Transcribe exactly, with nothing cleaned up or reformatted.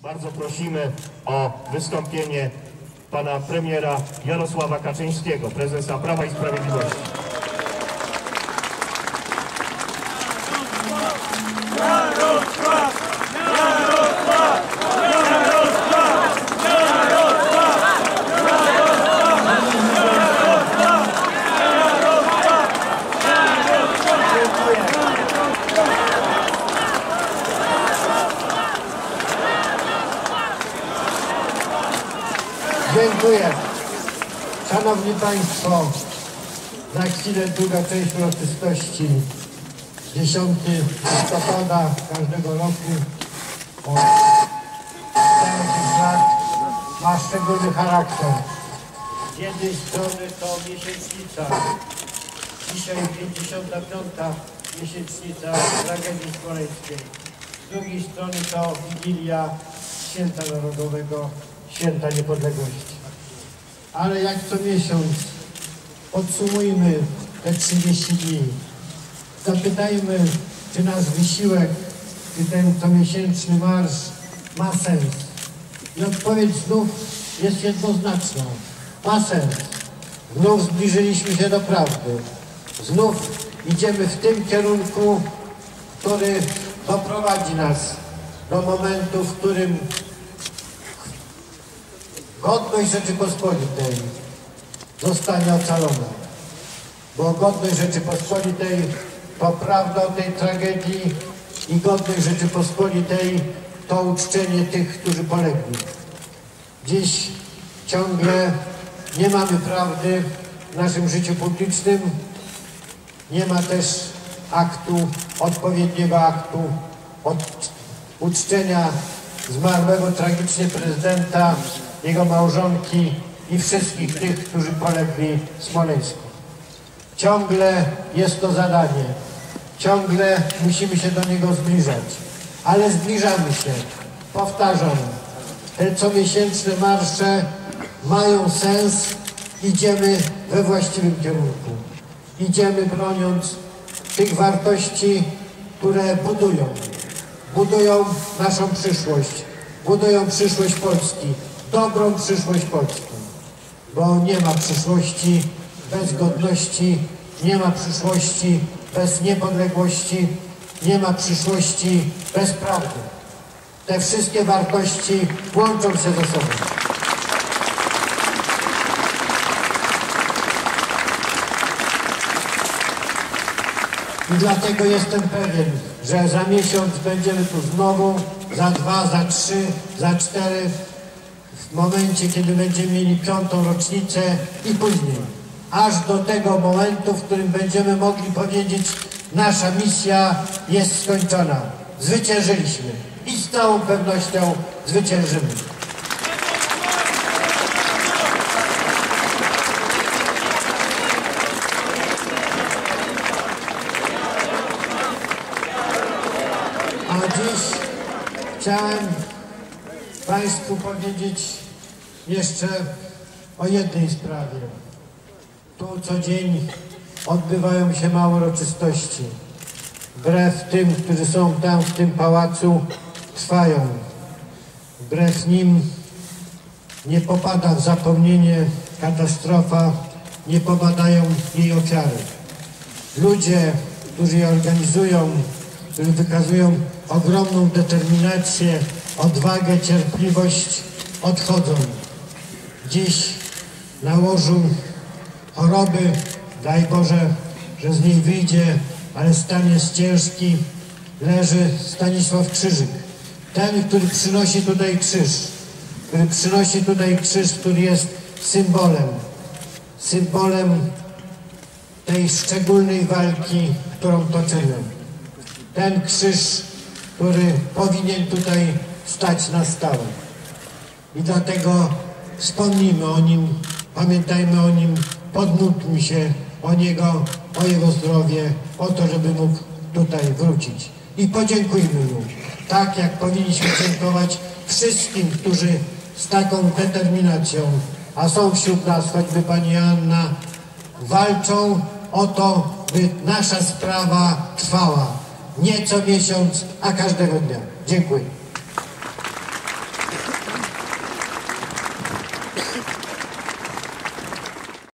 Bardzo prosimy o wystąpienie pana premiera Jarosława Kaczyńskiego, prezesa Prawa i Sprawiedliwości. Dziękuję. Szanowni Państwo, za chwilę druga część uroczystości. dziesiątego listopada każdego roku od czterdziestu lat ma szczególny charakter. Z jednej strony to miesięcznica, dzisiaj pięćdziesiąta piąta miesięcznica tragedii smoleńskiej. Z drugiej strony to Wigilia Święta Narodowego, Święta Niepodległości. Ale jak co miesiąc podsumujmy te trzydzieści dni. Zapytajmy, czy nasz wysiłek, czy ten comiesięczny marsz ma sens. I odpowiedź znów jest jednoznaczna. Ma sens. Znów zbliżyliśmy się do prawdy. Znów idziemy w tym kierunku, który doprowadzi nas do momentu, w którym godność Rzeczypospolitej zostanie ocalona. Bo godność Rzeczypospolitej to prawda o tej tragedii i godność Rzeczypospolitej to uczczenie tych, którzy polegli. Dziś ciągle nie mamy prawdy w naszym życiu publicznym. Nie ma też aktu, odpowiedniego aktu od uczczenia zmarłego tragicznie prezydenta, jego małżonki i wszystkich tych, którzy polegli w Smoleńsku. Ciągle jest to zadanie. Ciągle musimy się do niego zbliżać. Ale zbliżamy się. Powtarzam, te comiesięczne marsze mają sens. Idziemy we właściwym kierunku. Idziemy broniąc tych wartości, które budują. Budują naszą przyszłość. Budują przyszłość Polski. Dobrą przyszłość Polski. Bo nie ma przyszłości bez godności, nie ma przyszłości bez niepodległości, nie ma przyszłości bez prawdy. Te wszystkie wartości łączą się ze sobą. I dlatego jestem pewien, że za miesiąc będziemy tu znowu, za dwa, za trzy, za cztery, w momencie, kiedy będziemy mieli piątą rocznicę i później. Aż do tego momentu, w którym będziemy mogli powiedzieć, nasza misja jest skończona. Zwyciężyliśmy i z całą pewnością zwyciężymy. A dziś chciałem Państwu powiedzieć jeszcze o jednej sprawie. Tu co dzień odbywają się małe uroczystości. Wbrew tym, którzy są tam w tym pałacu, trwają. Wbrew nim nie popada w zapomnienie katastrofa, nie popadają jej ofiary. Ludzie, którzy je organizują, którzy wykazują ogromną determinację, odwagę, cierpliwość, odchodzą. Dziś na łożu choroby, daj Boże, że z niej wyjdzie, ale stan jest ciężki, leży Stanisław Krzyżyk. Ten, który przynosi tutaj krzyż, który przynosi tutaj krzyż, który jest symbolem, symbolem tej szczególnej walki, którą toczymy. Ten krzyż, który powinien tutaj stać na stałe. I dlatego wspomnijmy o nim, pamiętajmy o nim, podmódlmy się o niego, o jego zdrowie, o to, żeby mógł tutaj wrócić. I podziękujmy mu, tak jak powinniśmy dziękować wszystkim, którzy z taką determinacją, a są wśród nas choćby pani Anna, walczą o to, by nasza sprawa trwała. Nie co miesiąc, a każdego dnia. Dziękuję. Brawo!